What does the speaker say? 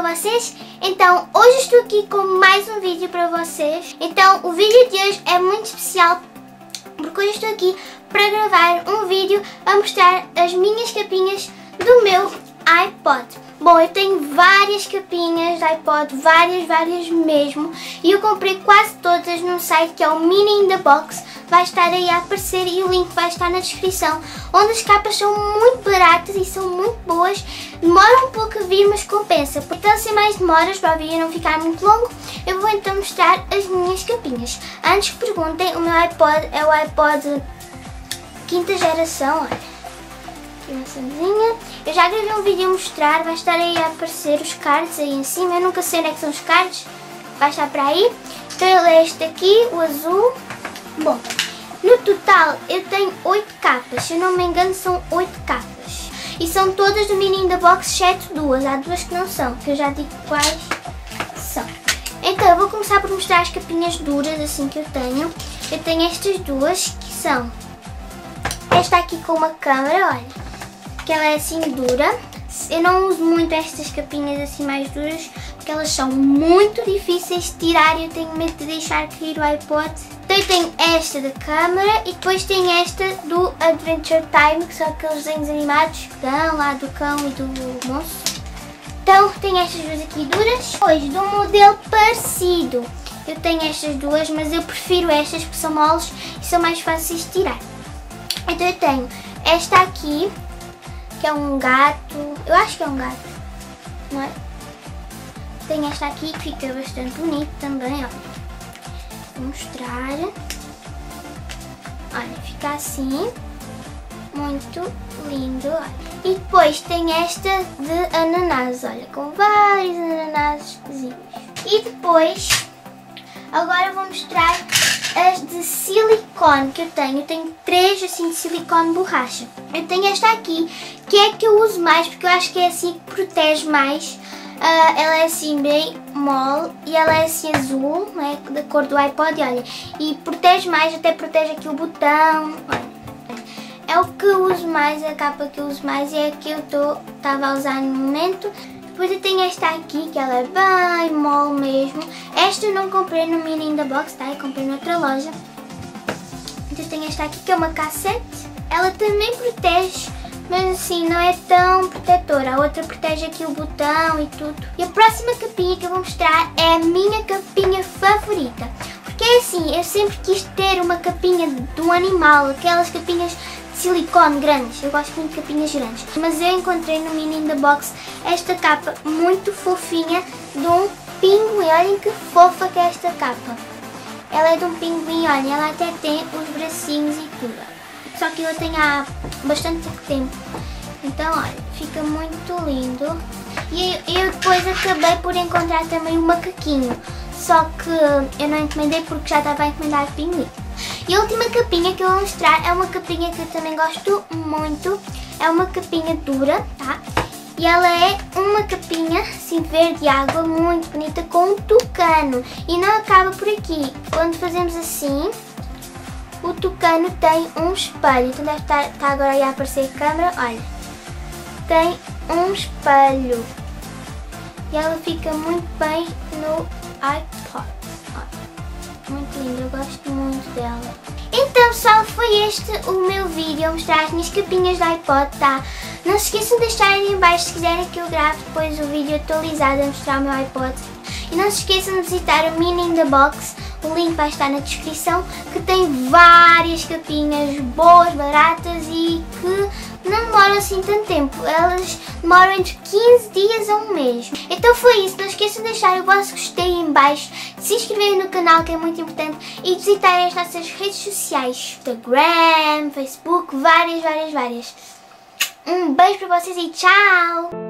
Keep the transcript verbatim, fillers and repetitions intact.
para vocês? Então, hoje estou aqui com mais um vídeo para vocês. Então, o vídeo de hoje é muito especial porque hoje estou aqui para gravar um vídeo a mostrar as minhas capinhas do meu iPod. Bom, eu tenho várias capinhas de iPod, várias, várias mesmo, e eu comprei quase todas num site que é o Mini in the Box. Vai estar aí a aparecer e o link vai estar na descrição, onde as capas são muito baratas e são muito boas. Demora um pouco a vir, mas compensa. Então, sem mais demoras, para o vídeo não ficar muito longo, eu vou então mostrar as minhas capinhas. Antes que perguntem, o meu iPod é o iPod quinta geração, olha. Aqui uma maçãzinha. Eu já gravei um vídeo a mostrar, vai estar aí a aparecer os cards aí em cima. Eu nunca sei onde é que são os cards, vai estar para aí. Então ele é este aqui, o azul. Bom, no total eu tenho oito capas, se eu não me engano são oito capas. E são todas do Mini in the Box, exceto duas, há duas que não são, que eu já digo quais são. Então eu vou começar por mostrar as capinhas duras assim que eu tenho. Eu tenho estas duas que são, esta aqui com uma câmera, olha, que ela é assim dura. Eu não uso muito estas capinhas assim mais duras, porque elas são muito difíceis de tirar e eu tenho medo de deixar cair o iPod. Então eu tenho esta da câmera e depois tenho esta do Adventure Time, que são aqueles desenhos animados que dão lá do cão e do moço. Então tenho estas duas aqui duras. Depois de um modelo parecido, eu tenho estas duas, mas eu prefiro estas porque são moles e são mais fáceis de tirar. Então eu tenho esta aqui, que é um gato, eu acho que é um gato, não é? Tenho esta aqui que fica bastante bonito também, ó. Vou mostrar. Olha, fica assim, muito lindo, olha. E depois tem esta de ananás, olha, com vários ananasezinhos. E depois, agora eu vou mostrar as de silicone que eu tenho. Eu tenho três assim de silicone borracha. Eu tenho esta aqui, que é a que eu uso mais, porque eu acho que é assim que protege mais. Uh, ela é assim bem mole e ela é assim azul, né, da cor do iPod, olha. E protege mais, até protege aqui o botão, olha. É o que eu uso mais, a capa que eu uso mais e é a que eu estava a usar no momento. Depois eu tenho esta aqui, que ela é bem mole mesmo. Esta eu não comprei no Mini in the Box, tá? Eu comprei noutra loja. Então eu tenho esta aqui, que é uma cassete. Ela também protege, mas assim, não é tão protetora. A outra protege aqui o botão e tudo. E a próxima capinha que eu vou mostrar é a minha capinha favorita. Porque é assim, eu sempre quis ter uma capinha de um animal, aquelas capinhas de silicone grandes. Eu gosto muito de capinhas grandes. Mas eu encontrei no Mini in the Box esta capa muito fofinha de um pinguim. Olhem que fofa que é esta capa. Ela é de um pinguim, olhem, ela até tem os bracinhos e tudo. Só que eu tenho há bastante pouco tempo. Então, olha, fica muito lindo. E eu depois acabei por encontrar também um macaquinho. Só que eu não encomendei porque já estava a encomendar o pinguim. E a última capinha que eu vou mostrar é uma capinha que eu também gosto muito. É uma capinha dura, tá? E ela é uma capinha assim verde água, muito bonita, com um tucano. E não acaba por aqui. Quando fazemos assim, o tucano tem um espelho. Então deve estar, está agora aí a aparecer a câmera, olha. Tem um espelho. E ela fica muito bem no iPod. Muito linda, eu gosto muito dela. Então pessoal, foi este o meu vídeo a mostrar as minhas capinhas de iPod, tá? Não se esqueçam de deixarem aí em baixo se quiserem que eu grave depois o vídeo atualizado a mostrar o meu iPod. E não se esqueçam de visitar o Mini in the Box, o link vai estar na descrição, que tem várias capinhas boas, baratas e que não demoram assim tanto tempo. Elas demoram entre quinze dias a um mês. Então foi isso, não esqueçam de deixar o vosso gostei aí em baixo, de se inscreverem no canal, que é muito importante, e de visitarem as nossas redes sociais, Instagram, Facebook, várias, várias, várias. Um beijo para vocês e tchau!